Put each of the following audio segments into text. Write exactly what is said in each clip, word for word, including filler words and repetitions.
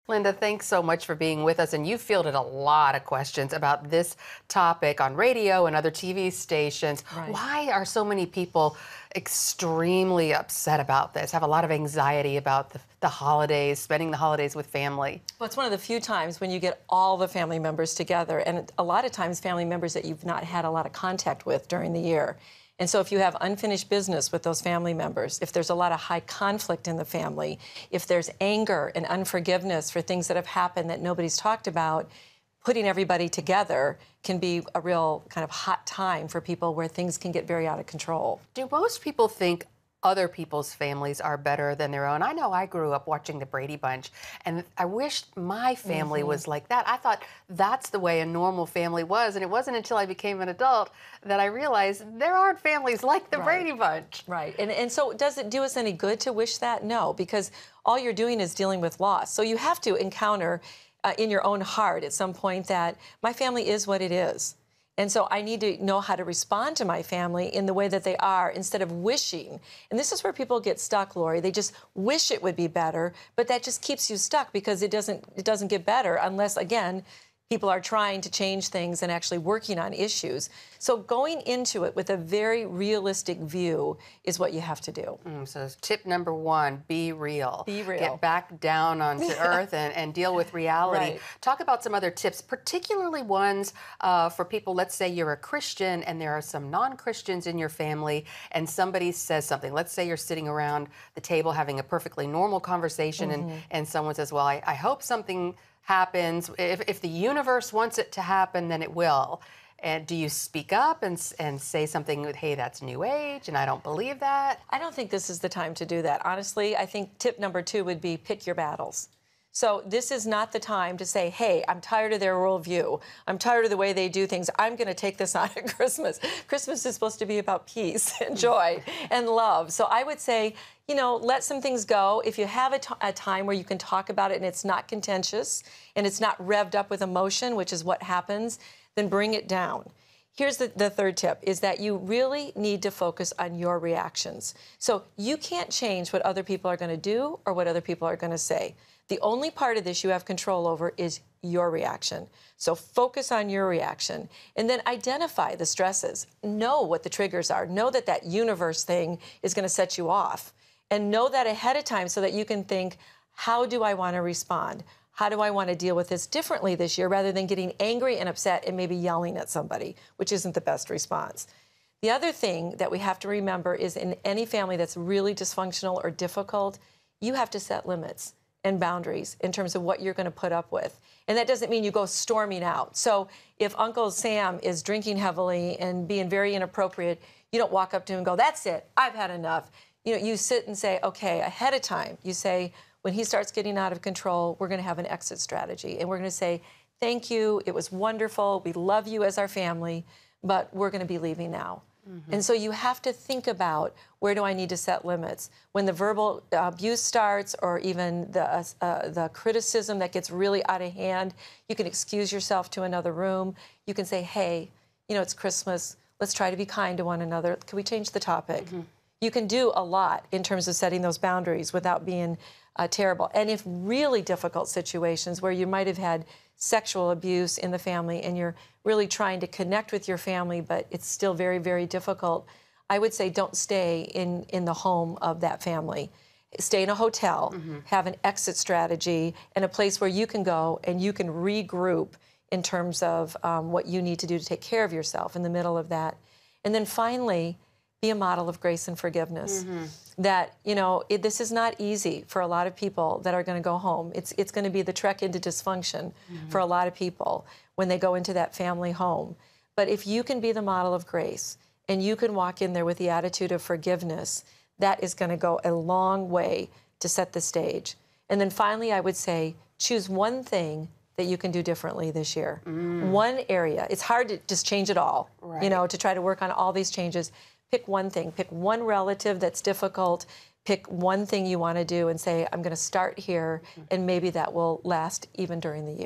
Linda, thanks so much for being with us. And you fielded a lot of questions about this topic on radio and other T V stations. Right. Why are so many people extremely upset about this, have a lot of anxiety about the, the holidays, spending the holidays with family? Well, it's one of the few times when you get all the family members together, and a lot of times family members that you've not had a lot of contact with during the year. And so if you have unfinished business with those family members, if there's a lot of high conflict in the family, if there's anger and unforgiveness for things that have happened that nobody's talked about, putting everybody together can be a real kind of hot time for people where things can get very out of control. Do most people think other people's families are better than their own? I know I grew up watching the Brady Bunch, and I wished my family Mm-hmm. was like that. I thought that's the way a normal family was, and it wasn't until I became an adult that I realized there aren't families like the Right. Brady Bunch. Right. And, and so does it do us any good to wish that? No, because all you're doing is dealing with loss. So you have to encounter uh, in your own heart at some point that my family is what it is. And so I need to know how to respond to my family in the way that they are instead of wishing. And this is where people get stuck, Lori. They just wish it would be better, but that just keeps you stuck because it doesn't it doesn't get better unless, again, people are trying to change things and actually working on issues. So going into it with a very realistic view is what you have to do. Mm, so tip number one, be real. Be real. Get back down onto earth and, and deal with reality. Right. Talk about some other tips, particularly ones uh, for people, let's say you're a Christian and there are some non-Christians in your family and somebody says something. Let's say you're sitting around the table having a perfectly normal conversation Mm-hmm. and, and someone says, well, I, I hope something happens. If, if the universe wants it to happen, then it will. And do you speak up and, and say something with, hey, that's New Age, and I don't believe that? I don't think this is the time to do that. Honestly, I think tip number two would be pick your battles. So this is not the time to say, hey, I'm tired of their worldview. I'm tired of the way they do things. I'm going to take this on at Christmas. Christmas is supposed to be about peace and joy and love. So I would say, you know, let some things go. If you have a, a time where you can talk about it and it's not contentious and it's not revved up with emotion, which is what happens, then bring it down. Here's the, the third tip, is that you really need to focus on your reactions. So you can't change what other people are going to do or what other people are going to say. The only part of this you have control over is your reaction. So focus on your reaction and then identify the stresses. Know what the triggers are. Know that that universe thing is going to set you off. And know that ahead of time so that you can think, how do I want to respond? How do I want to deal with this differently this year rather than getting angry and upset and maybe yelling at somebody, which isn't the best response. The other thing that we have to remember is in any family that's really dysfunctional or difficult, you have to set limits and boundaries in terms of what you're going to put up with. And that doesn't mean you go storming out. So if Uncle Sam is drinking heavily and being very inappropriate, you don't walk up to him and go, that's it, I've had enough. You know, you sit and say, okay, ahead of time, you say, when he starts getting out of control, we're going to have an exit strategy. And we're going to say, thank you, it was wonderful, we love you as our family, but we're going to be leaving now. Mm-hmm. And so you have to think about, where do I need to set limits? When the verbal abuse starts or even the, uh, the criticism that gets really out of hand, you can excuse yourself to another room. You can say, hey, you know, it's Christmas. Let's try to be kind to one another. Can we change the topic? Mm-hmm. You can do a lot in terms of setting those boundaries without being uh, terrible. And if really difficult situations where you might have had sexual abuse in the family and you're really trying to connect with your family, but it's still very, very difficult, I would say don't stay in, in the home of that family. Stay in a hotel, mm-hmm. have an exit strategy, and a place where you can go and you can regroup in terms of um, what you need to do to take care of yourself in the middle of that. And then finally, be a model of grace and forgiveness. Mm-hmm. That, you know, it, this is not easy for a lot of people that are going to go home. It's, it's going to be the trek into dysfunction mm-hmm. for a lot of people when they go into that family home. But if you can be the model of grace and you can walk in there with the attitude of forgiveness, that is going to go a long way to set the stage. And then finally, I would say, choose one thing that you can do differently this year. Mm. One area. It's hard to just change it all, right. you know, to try to work on all these changes. Pick one thing. Pick one relative that's difficult. Pick one thing you want to do and say, I'm going to start here, mm. and maybe that will last even during the year.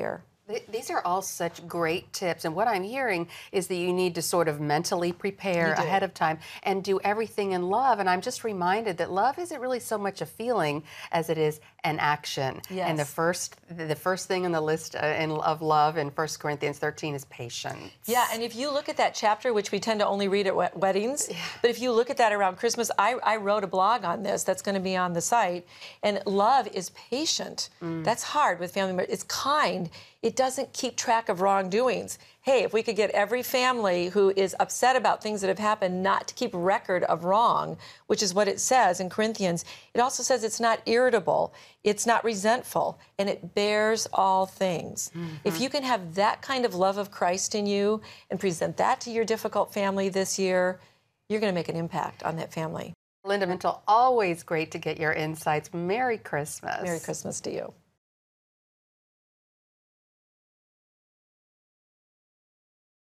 Th- These are all such great tips, and what I'm hearing is that you need to sort of mentally prepare You do. ahead of time and do everything in love. And I'm just reminded that love isn't really so much a feeling as it is an action. And the Yes. first, the first thing on the list uh, in, of love in First Corinthians thirteen is patience. Yeah, and if you look at that chapter, which we tend to only read at wed- weddings, but if you look at that around Christmas, I, I wrote a blog on this that's going to be on the site, and love is patient. Mm. That's hard with family members. It's kind. It doesn't keep track of wrongdoings. Hey, if we could get every family who is upset about things that have happened not to keep record of wrong, which is what it says in Corinthians, it also says it's not irritable, it's not resentful, and it bears all things. Mm-hmm. If you can have that kind of love of Christ in you and present that to your difficult family this year, you're going to make an impact on that family. Linda Mintle, always great to get your insights. Merry Christmas. Merry Christmas to you.